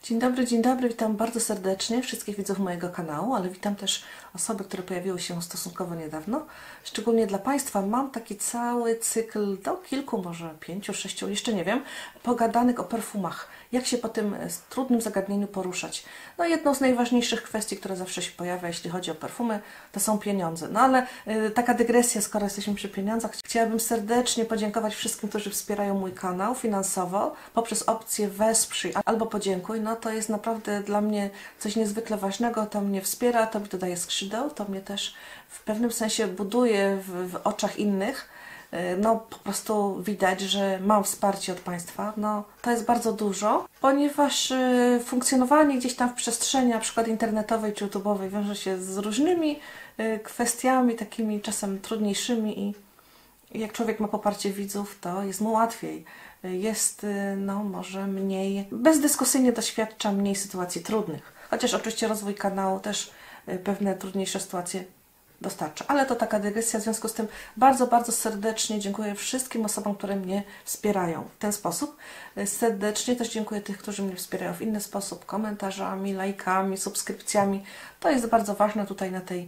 Dzień dobry, witam bardzo serdecznie wszystkich widzów mojego kanału, ale witam też osoby, które pojawiły się stosunkowo niedawno. Szczególnie dla Państwa mam taki cały cykl do kilku, może 5, 6, jeszcze nie wiem, pogadanek o perfumach. Jak się po tym trudnym zagadnieniu poruszać. No jedną z najważniejszych kwestii, która zawsze się pojawia, jeśli chodzi o perfumy, to są pieniądze. No ale taka dygresja, skoro jesteśmy przy pieniądzach, chciałabym serdecznie podziękować wszystkim, którzy wspierają mój kanał finansowo poprzez opcję wesprzyj albo podziękuj. No to jest naprawdę dla mnie coś niezwykle ważnego, to mnie wspiera, to mi dodaje skrzydeł, to mnie też w pewnym sensie buduje w oczach innych. No po prostu widać, że mam wsparcie od Państwa. No to jest bardzo dużo, ponieważ funkcjonowanie gdzieś tam w przestrzeni, na przykład internetowej czy YouTube'owej, wiąże się z różnymi kwestiami, takimi czasem trudniejszymi i jak człowiek ma poparcie widzów, to jest mu łatwiej. Jest, no może mniej, bezdyskusyjnie doświadcza mniej sytuacji trudnych. Chociaż oczywiście rozwój kanału też pewne trudniejsze sytuacje dostarcza. Ale to taka dygresja, w związku z tym bardzo serdecznie dziękuję wszystkim osobom, które mnie wspierają w ten sposób. Serdecznie też dziękuję tych, którzy mnie wspierają w inny sposób, komentarzami, lajkami, subskrypcjami. To jest bardzo ważne tutaj na tej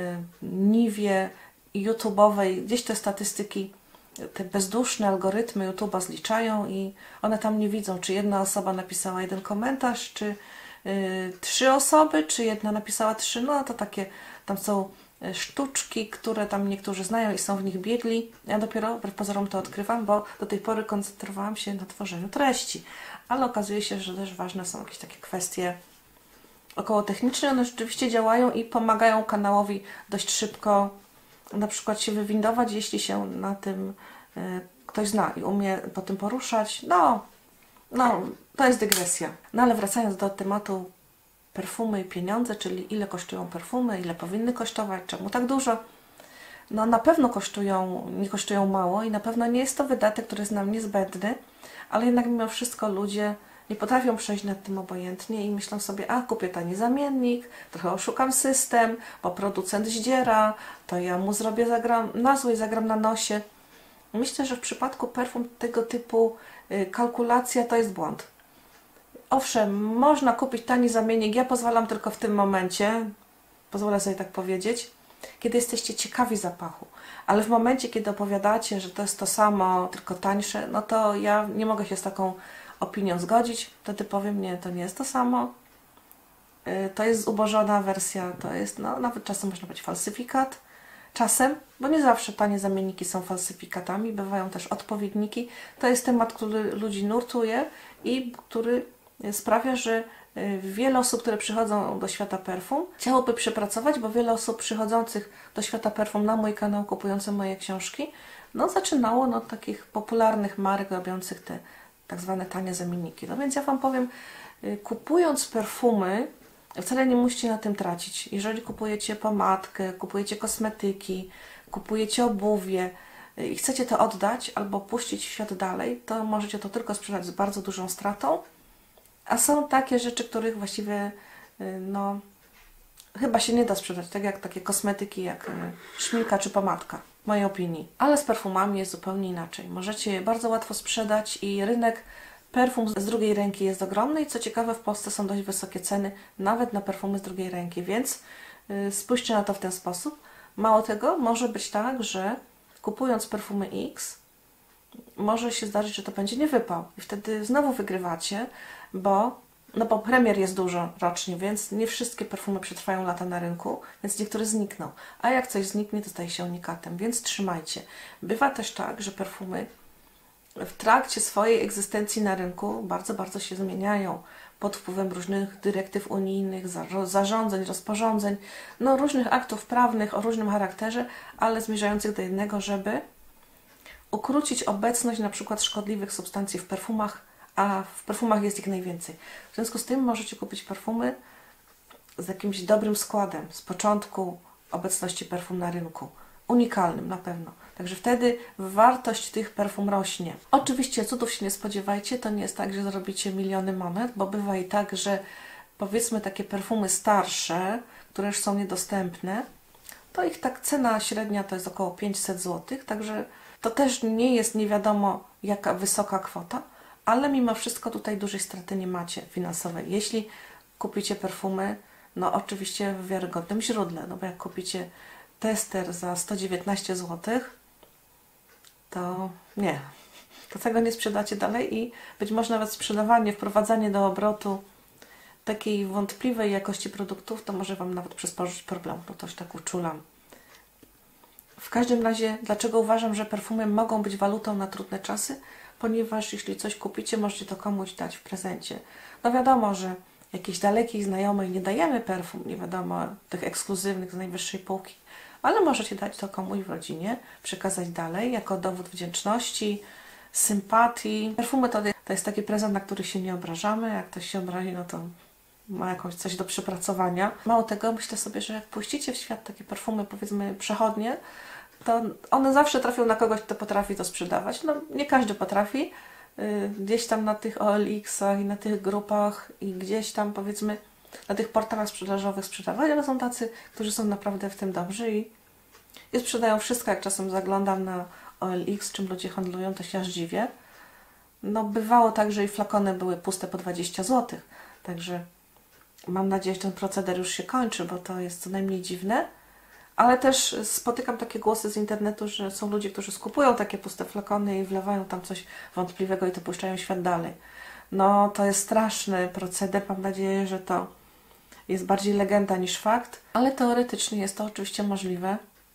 niwie YouTube'owej. Gdzieś te statystyki, te bezduszne algorytmy YouTube'a zliczają i one tam nie widzą, czy jedna osoba napisała jeden komentarz, czy 3 osoby, czy jedna napisała 3. No to takie, tam są sztuczki, które tam niektórzy znają i są w nich biegli. Ja dopiero wbrew pozorom to odkrywam, bo do tej pory koncentrowałam się na tworzeniu treści. Ale okazuje się, że też ważne są jakieś takie kwestie około techniczne. One rzeczywiście działają i pomagają kanałowi dość szybko na przykład się wywindować, jeśli się na tym ktoś zna i umie po tym poruszać. No, to jest dygresja. No ale wracając do tematu perfumy i pieniądze, czyli ile kosztują perfumy, ile powinny kosztować, czemu tak dużo. No na pewno nie kosztują mało i na pewno nie jest to wydatek, który jest nam niezbędny, ale jednak mimo wszystko ludzie nie potrafią przejść nad tym obojętnie i myślą sobie, a kupię tani zamiennik, trochę oszukam system, bo producent zdziera, to ja mu zrobię, zagram na złe i zagram na nosie. Myślę, że w przypadku perfum tego typu kalkulacja to jest błąd. Owszem, można kupić tani zamiennik, ja pozwalam tylko w tym momencie, pozwolę sobie tak powiedzieć, kiedy jesteście ciekawi zapachu, ale w momencie, kiedy opowiadacie, że to jest to samo, tylko tańsze, no to ja nie mogę się z taką opinią zgodzić, wtedy powiem, nie, to nie jest to samo, to jest zubożona wersja, to jest, no nawet czasem można powiedzieć falsyfikat, czasem, bo nie zawsze tanie zamienniki są falsyfikatami, bywają też odpowiedniki, to jest temat, który ludzi nurtuje i który sprawia, że wiele osób, które przychodzą do świata perfum, chciałoby przepracować, bo wiele osób przychodzących do świata perfum na mój kanał, kupujących moje książki, no zaczynało od takich popularnych marek robiących te tak zwane tanie zamienniki. No więc ja Wam powiem, kupując perfumy, wcale nie musicie na tym tracić. Jeżeli kupujecie pomadkę, kupujecie kosmetyki, kupujecie obuwie i chcecie to oddać albo puścić w świat dalej, to możecie to tylko sprzedać z bardzo dużą stratą. A są takie rzeczy, których właściwie no, chyba się nie da sprzedać, tak jak takie kosmetyki, jak szminka czy pomadka, w mojej opinii. Ale z perfumami jest zupełnie inaczej. Możecie je bardzo łatwo sprzedać i rynek perfum z drugiej ręki jest ogromny i co ciekawe, w Polsce są dość wysokie ceny nawet na perfumy z drugiej ręki, więc spójrzcie na to w ten sposób. Mało tego, może być tak, że kupując perfumy X, może się zdarzyć, że to będzie niewypał i wtedy znowu wygrywacie, bo premier jest dużo rocznie, więc nie wszystkie perfumy przetrwają lata na rynku, więc niektóre znikną. A jak coś zniknie, to staje się unikatem, więc trzymajcie. Bywa też tak, że perfumy w trakcie swojej egzystencji na rynku bardzo się zmieniają pod wpływem różnych dyrektyw unijnych, zarządzeń, rozporządzeń, no różnych aktów prawnych o różnym charakterze, ale zmierzających do jednego, żeby ukrócić obecność na przykład szkodliwych substancji w perfumach, a w perfumach jest ich najwięcej. W związku z tym możecie kupić perfumy z jakimś dobrym składem, z początku obecności perfum na rynku. Unikalnym na pewno. Także wtedy wartość tych perfum rośnie. Oczywiście cudów się nie spodziewajcie, to nie jest tak, że zarobicie miliony monet, bo bywa i tak, że powiedzmy takie perfumy starsze, które już są niedostępne, to ich tak cena średnia to jest około 500 zł, także to też nie jest nie wiadomo jaka wysoka kwota, ale mimo wszystko tutaj dużej straty nie macie finansowej. Jeśli kupicie perfumy, no oczywiście w wiarygodnym źródle, no bo jak kupicie tester za 119 zł, to nie, to tego nie sprzedacie dalej i być może nawet sprzedawanie, wprowadzanie do obrotu takiej wątpliwej jakości produktów, to może Wam nawet przysporzyć problem, bo to się tak uczulam. W każdym razie, dlaczego uważam, że perfumy mogą być walutą na trudne czasy? Ponieważ jeśli coś kupicie, możecie to komuś dać w prezencie. No wiadomo, że jakiejś dalekiej znajomej nie dajemy perfum, nie wiadomo, tych ekskluzywnych z najwyższej półki, ale możecie dać to komuś w rodzinie, przekazać dalej jako dowód wdzięczności, sympatii. Perfumy to jest taki prezent, na który się nie obrażamy. Jak ktoś się obrazi, no to ma jakąś coś do przepracowania. Mało tego, myślę sobie, że jak puścicie w świat takie perfumy, powiedzmy przechodnie, to one zawsze trafią na kogoś, kto potrafi to sprzedawać. No nie każdy potrafi. Gdzieś tam na tych OLX-ach i na tych grupach i gdzieś tam powiedzmy na tych portalach sprzedażowych sprzedawać, ale są tacy, którzy są naprawdę w tym dobrzy i sprzedają wszystko. Jak czasem zaglądam na OLX, czym ludzie handlują, to się aż dziwię. No bywało tak, że i flakony były puste po 20 zł. Także mam nadzieję, że ten proceder już się kończy, bo to jest co najmniej dziwne. Ale też spotykam takie głosy z internetu, że są ludzie, którzy skupują takie puste flakony i wlewają tam coś wątpliwego i to puszczają świat dalej. No to jest straszny proceder. Mam nadzieję, że to jest bardziej legenda niż fakt, ale teoretycznie jest to oczywiście możliwe.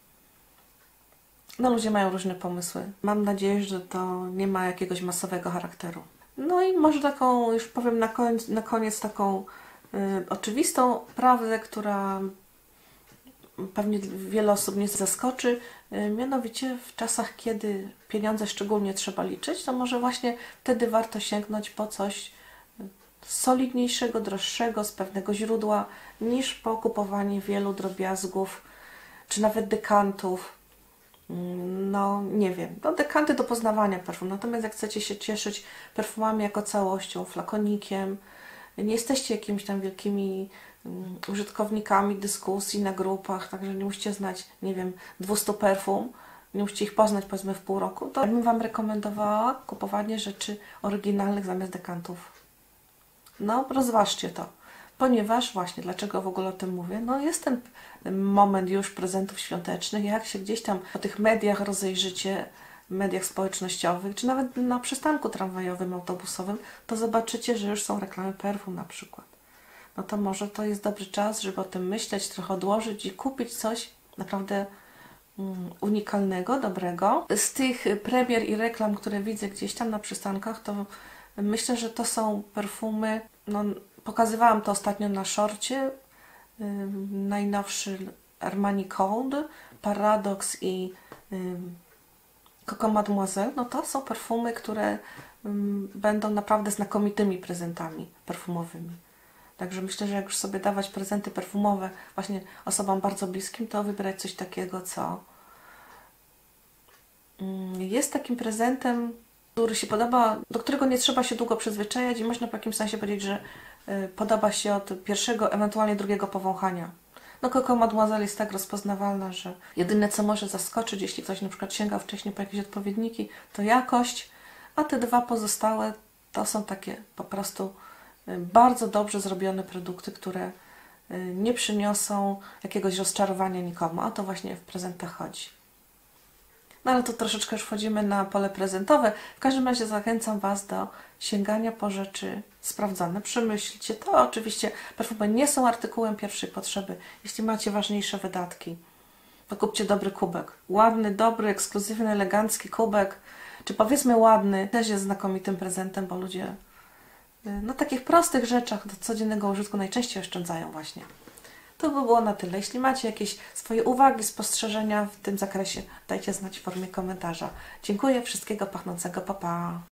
No ludzie mają różne pomysły. Mam nadzieję, że to nie ma jakiegoś masowego charakteru. No i może taką, już powiem na koniec taką oczywistą prawdę, która pewnie wiele osób nie zaskoczy. Mianowicie w czasach, kiedy pieniądze szczególnie trzeba liczyć, to może właśnie wtedy warto sięgnąć po coś solidniejszego, droższego, z pewnego źródła, niż po kupowanie wielu drobiazgów, czy nawet dekantów. No nie wiem, no dekanty do poznawania perfum, natomiast jak chcecie się cieszyć perfumami jako całością, flakonikiem, nie jesteście jakimiś tam wielkimi użytkownikami dyskusji na grupach, także nie musicie znać, nie wiem, 200 perfum, nie musicie ich poznać powiedzmy w pół roku, to bym Wam rekomendowała kupowanie rzeczy oryginalnych zamiast dekantów. No, rozważcie to. Ponieważ właśnie, dlaczego w ogóle o tym mówię? No jest ten moment już prezentów świątecznych, jak się gdzieś tam po tych mediach rozejrzycie, mediach społecznościowych, czy nawet na przystanku tramwajowym, autobusowym, to zobaczycie, że już są reklamy perfum na przykład. No to może to jest dobry czas, żeby o tym myśleć, trochę odłożyć i kupić coś naprawdę unikalnego, dobrego. Z tych premier i reklam, które widzę gdzieś tam na przystankach, to myślę, że to są perfumy, no pokazywałam to ostatnio na szorcie, najnowszy Armani Code, Paradox i Coco Mademoiselle, no to są perfumy, które będą naprawdę znakomitymi prezentami perfumowymi. Także myślę, że jak już sobie dawać prezenty perfumowe właśnie osobom bardzo bliskim, to wybrać coś takiego, co jest takim prezentem, który się podoba, do którego nie trzeba się długo przyzwyczajać i można w jakimś sensie powiedzieć, że podoba się od pierwszego, ewentualnie drugiego powąchania. No Coco Mademoiselle jest tak rozpoznawalna, że jedyne co może zaskoczyć, jeśli ktoś na przykład sięgał wcześniej po jakieś odpowiedniki, to jakość, a te dwa pozostałe to są takie po prostu bardzo dobrze zrobione produkty, które nie przyniosą jakiegoś rozczarowania nikomu, a to właśnie w prezentach chodzi. No ale to troszeczkę już wchodzimy na pole prezentowe. W każdym razie zachęcam Was do sięgania po rzeczy sprawdzone. Przemyślcie to. Oczywiście perfumy nie są artykułem pierwszej potrzeby. Jeśli macie ważniejsze wydatki, to kupcie dobry kubek. Ładny, dobry, ekskluzywny, elegancki kubek, czy powiedzmy ładny, też jest znakomitym prezentem, bo ludzie na takich prostych rzeczach do codziennego użytku najczęściej oszczędzają właśnie. To by było na tyle. Jeśli macie jakieś swoje uwagi, spostrzeżenia w tym zakresie, dajcie znać w formie komentarza. Dziękuję, wszystkiego pachnącego, pa pa!